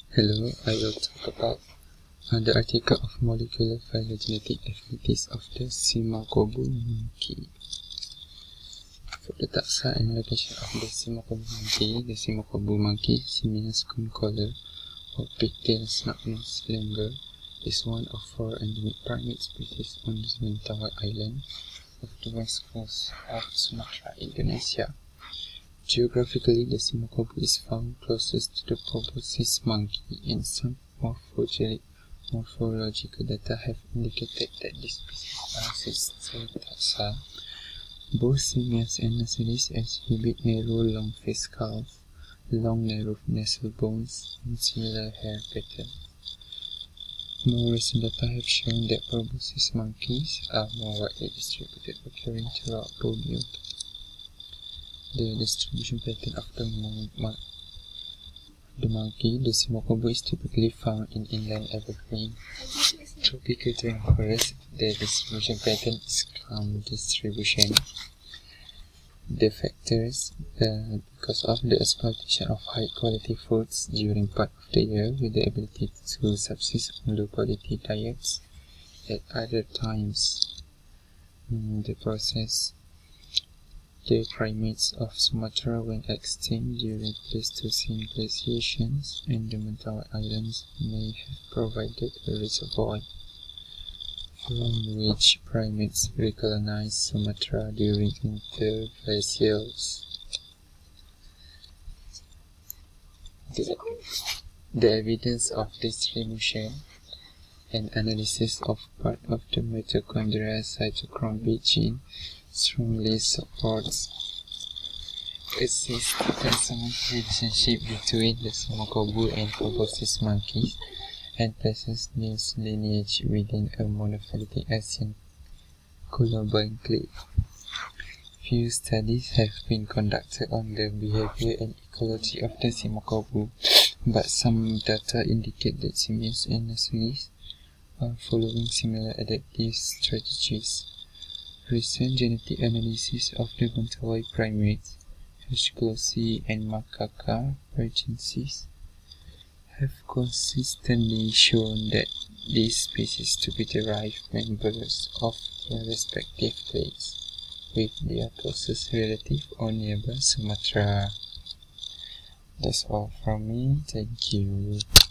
Hello, I will talk about the article of molecular phylogenetic affinities of the Cima-Cobu monkey. For the taxa and location of the Cima-Cobu monkey, Simmias concolor or pigtail snub-nosed langur is one of 4 endemic primate species on the Mentawai Island of the west coast of Sumatra, Indonesia. Geographically, the Cima-Cobu is found closest to the proboscis monkey, and some morphological data have indicated that this species are sister taxa. Both Simmias and Nasilis exhibit narrow, long-faced skulls, long, narrow nasal bones, and similar hair patterns. More recent data have shown that proboscis monkeys are more widely distributed, occurring throughout Borneo. The distribution pattern of the monkey, the Cima-Cobu, is typically found in inland evergreen tropical rainforests. The distribution pattern is calm distribution. The factors because of the exploitation of high-quality foods during part of the year with the ability to subsist on low-quality diets at other times. The process. The primates of Sumatra went extinct during Pleistocene glaciations, and the Mentawai Islands may have provided a reservoir from which primates recolonized Sumatra during interglacials. The evidence of distribution and analysis of part of the mitochondrial cytochrome B gene strongly supports a systematic relationship between the Cima-Cobu and proboscis monkeys and places this lineage within a monophyletic Asian colobine clade. Few studies have been conducted on the behavior and ecology of the Cima-Cobu, but some data indicate that Simmias and Nasilis are following similar adaptive strategies. Recent genetic analysis of the Mentawai primates, H. glossy and Macaca virgensis, have consistently shown that these species to be derived members of their respective clades, with their closest relative or neighbor Sumatra. That's all from me. Thank you.